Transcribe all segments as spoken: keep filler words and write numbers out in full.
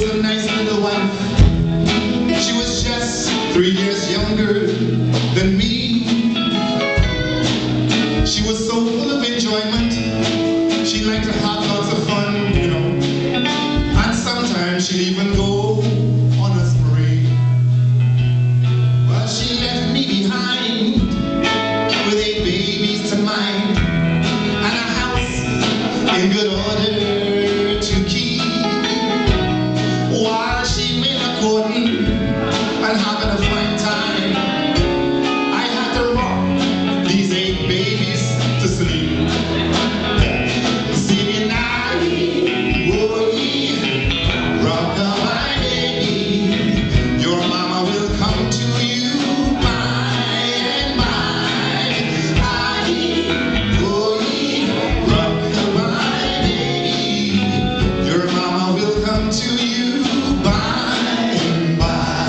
a nice little wife. She was just three years younger than me. She was so full of enjoyment. She liked to have lots of fun, you know. And sometimes she'd even go on a spree. Well, she left me behind with eight babies to mind and a house in good order to keep. While she made a courting and having a fine time, I had to rock these eight babies to sleep. Singing now, oh yeah, rock my baby. Your mama will come to you by and by. I, oh yeah, rock my baby. Your mama will come to you by and by.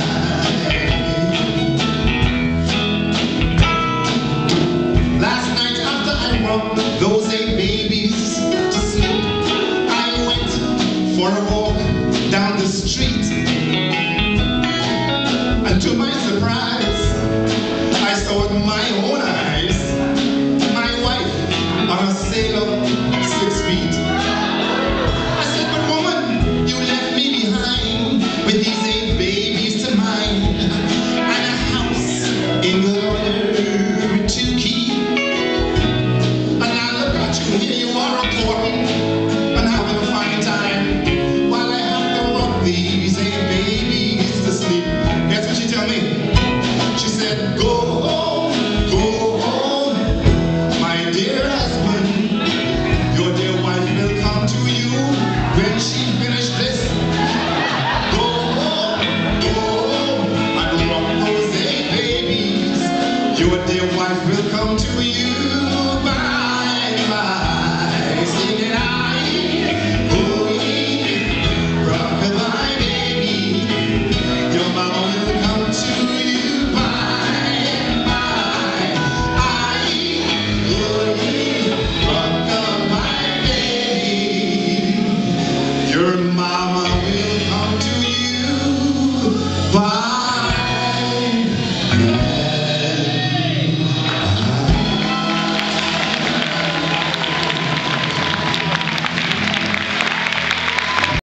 Last night after I rocked those eight babies to sleep, I went for a walk down the street.